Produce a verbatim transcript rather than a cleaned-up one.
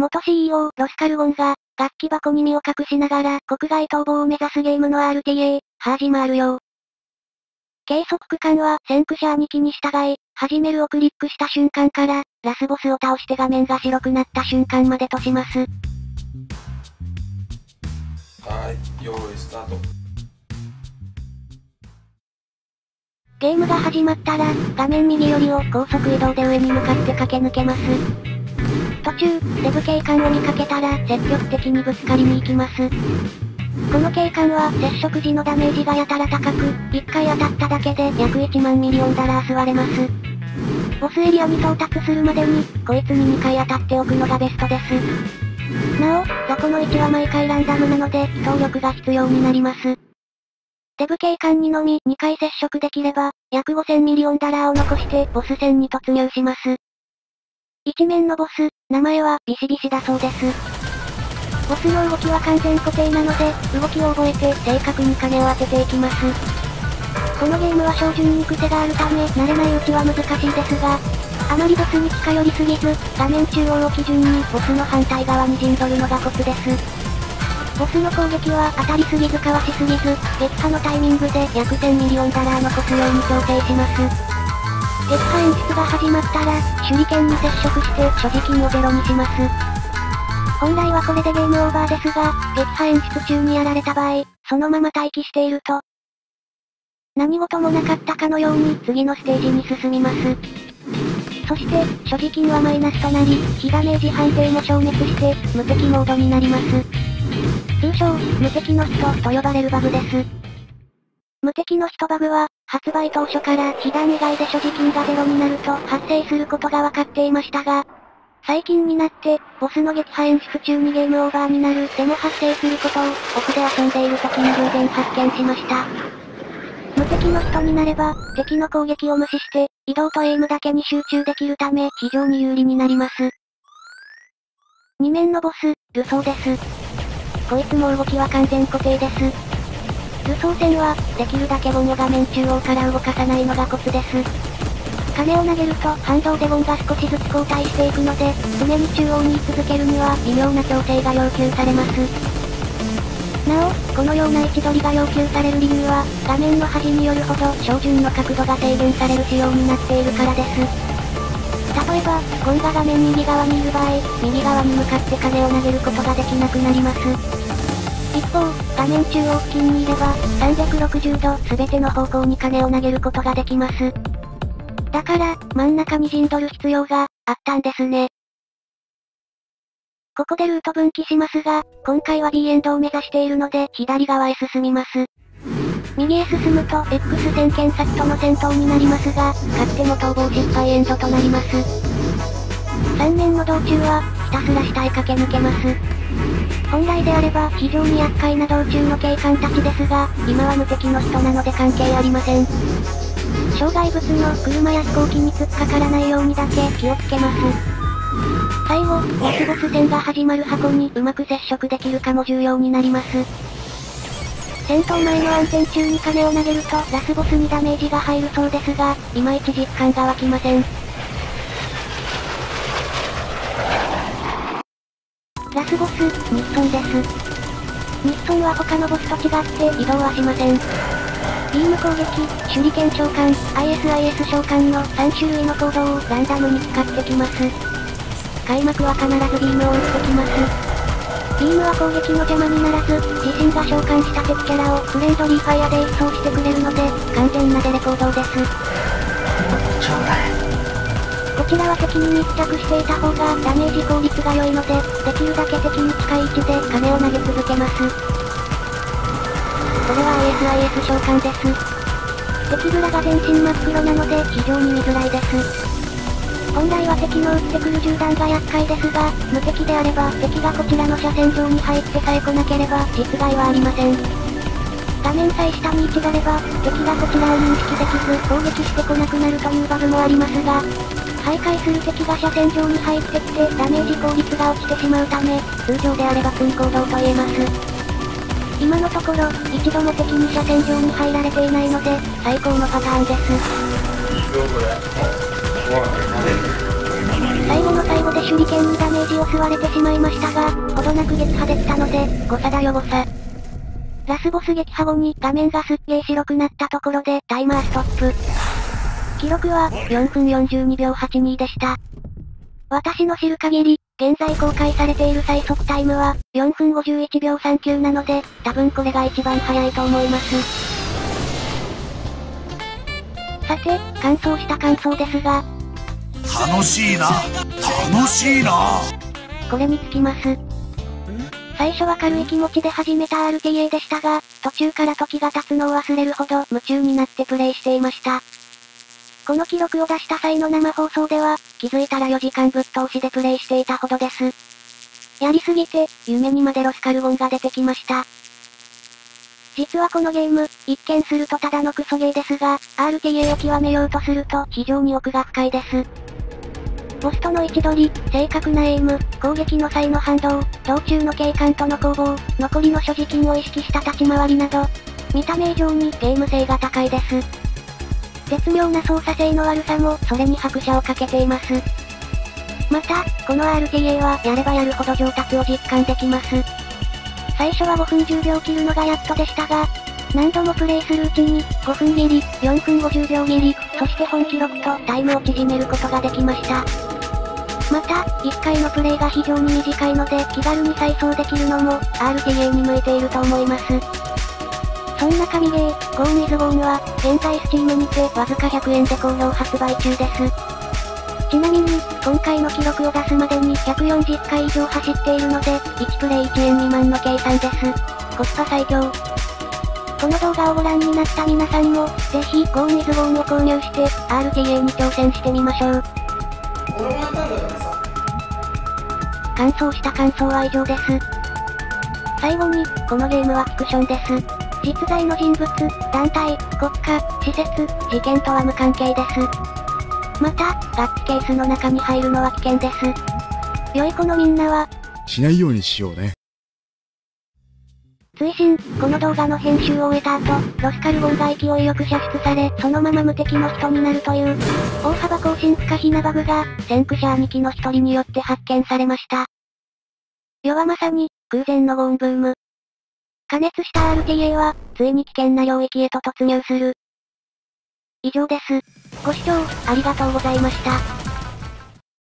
元 シーイーオー、ロスカルゴンが、楽器箱に身を隠しながら国外逃亡を目指すゲームの アールティーエー、ハージマール用。計測区間は先駆者にきに従い、始めるをクリックした瞬間から、ラスボスを倒して画面が白くなった瞬間までとします。 はい、用意スタート。 ゲームが始まったら、画面右寄りを高速移動で上に向かって駆け抜けます。途中、デブ警官を見かけたら積極的にぶつかりに行きます。この警官は接触時のダメージがやたら高く、いっかい当たっただけで約いちまんミリオンダラー吸われます。ボスエリアに到達するまでに、こいつににかい当たっておくのがベストです。なお、雑魚の位置は毎回ランダムなので、機動力が必要になります。デブ警官にのみにかい接触できれば、約ごせんミリオンダラーを残してボス戦に突入します。一面のボス、名前はビシビシだそうです。ボスの動きは完全固定なので、動きを覚えて正確に金を当てていきます。このゲームは照準に癖があるため、慣れないうちは難しいですが、あまりボスに近寄りすぎず、画面中央を基準にボスの反対側に陣取るのがコツです。ボスの攻撃は当たりすぎずかわしすぎず、撃破のタイミングで約せんミリオンダラー残すように調整します。撃破演出が始まったら、手裏剣に接触して所持金をゼロにします。本来はこれでゲームオーバーですが、撃破演出中にやられた場合、そのまま待機していると、何事もなかったかのように次のステージに進みます。そして、所持金はマイナスとなり、非ダメージ判定も消滅して、無敵モードになります。通称、無敵の人と呼ばれるバグです。無敵の人バグは、発売当初から被弾以外で所持金がゼロになると発生することが分かっていましたが、最近になって、ボスの撃破演出中にゲームオーバーになるでも発生することを、奥で遊んでいる時に偶然発見しました。無敵の人になれば、敵の攻撃を無視して、移動とエイムだけに集中できるため、非常に有利になります。二面のボス、ルソーです。こいつも動きは完全固定です。ルソー戦は、できるだけゴンを画面中央から動かさないのがコツです。金を投げると反動でゴンが少しずつ後退していくので、常に中央に居続けるには微妙な調整が要求されます。なお、このような位置取りが要求される理由は、画面の端によるほど照準の角度が制限される仕様になっているからです。例えば、ゴンが画面右側にいる場合、右側に向かって金を投げることができなくなります。一方、画面中央付近にいれば、さんびゃくろくじゅうど全ての方向に金を投げることができます。だから、真ん中に陣取る必要が、あったんですね。ここでルート分岐しますが、今回は B エンドを目指しているので、左側へ進みます。右へ進むと X 線検先との戦闘になりますが、勝っても逃亡失敗エンドとなります。さん面の道中は、ひたすら下へ駆け抜けます。本来であれば非常に厄介な道中の警官たちですが、今は無敵の人なので関係ありません。障害物の車や飛行機に突っかからないようにだけ気をつけます。最後、ラスボス戦が始まる箱にうまく接触できるかも重要になります。戦闘前の暗転中に金を投げるとラスボスにダメージが入るそうですが、いまいち実感が湧きません。ラスボス、ニッソンです。ニッソンは他のボスと違って移動はしません。ビーム攻撃、手裏剣召喚、アイエスアイエス 召喚のさん種類の行動をランダムに使ってきます。開幕は必ずビームを打ってきます。ビームは攻撃の邪魔にならず、自身が召喚した敵キャラをフレンドリーファイアで一掃してくれるので、完全なデレ行動です。 ちょうだい。 こちらは敵に密着していた方がダメージ効率が良いので、できるだけ敵に近い位置で金を投げ続けます。これは アイエスアイエス 召喚です。敵グラが全身真っ黒なので非常に見づらいです。本来は敵の撃ってくる銃弾が厄介ですが、無敵であれば敵がこちらの車線上に入ってさえ来なければ実害はありません。画面さえ下に位置がれば、敵がこちらを認識できず攻撃してこなくなるというバグもありますが、徘徊する敵が車線上に入ってきてダメージ効率が落ちてしまうため、通常であれば訓行動と言えます。今のところ、一度も敵に車線上に入られていないので、最高のパターンです。 最後の最後で手裏剣にダメージを吸われてしまいましたが、ほどなく撃破できたので、誤差だよ誤差。ラスボス撃破後に画面がすっげー白くなったところでタイマーストップ。記録はよんぷんよんじゅうにびょうはちにでした。私の知る限り、現在公開されている最速タイムはよんぷんごじゅういちびょうさんきゅうなので、多分これが一番早いと思います。さて、完走した感想ですが、 楽しいな楽しいなこれにつきます。最初は軽い気持ちで始めた アールティーエー でしたが、途中から時が経つのを忘れるほど夢中になってプレイしていました。この記録を出した際の生放送では、気づいたらよじかんぶっ通しでプレイしていたほどです。やりすぎて、夢にまでロスカルゴンが出てきました。実はこのゲーム、一見するとただのクソゲーですが、アールティーエー を極めようとすると非常に奥が深いです。ボスとの位置取り、正確なエイム、攻撃の際の反動、道中の警官との攻防、残りの所持金を意識した立ち回りなど、見た目以上にゲーム性が高いです。絶妙な操作性の悪さも、それに拍車をかけています。また、この アールティーエー はやればやるほど上達を実感できます。最初はごふんじゅうびょう切るのがやっとでしたが、何度もプレイするうちに、ごふん切り、よんぷんごじゅうびょう切り、そして本記録とタイムを縮めることができました。また、いっかいのプレイが非常に短いので気軽に再走できるのも、アールティーエー に向いていると思います。そんな神ゲー、ゴーンイズゴーンは、現在スチームにてわずかひゃくえんで好評発売中です。ちなみに、今回の記録を出すまでにひゃくよんじゅっかい以上走っているので、いちプレイいちえん未満の計算です。コスパ最強。この動画をご覧になった皆さんも、ぜひ、ゴーンイズゴーンを購入して、アールティーエー に挑戦してみましょう。 俺もやったんだからさ。 完走した感想は以上です。最後に、このゲームはフィクションです。実在の人物、団体、国家、施設、事件とは無関係です。また、ガッチケースの中に入るのは危険です。良い子のみんなは、 しないようにしようね。 追伸、この動画の編集を終えた後、ロスカルゴンが勢いよく射出され、そのまま無敵の人になるという、大幅更新不可避なバグが、先駆者兄貴の一人によって発見されました。世はまさに、空前のゴーンブーム。加熱した アールティーエー は、ついに危険な領域へと突入する。以上です。ご視聴、ありがとうございました。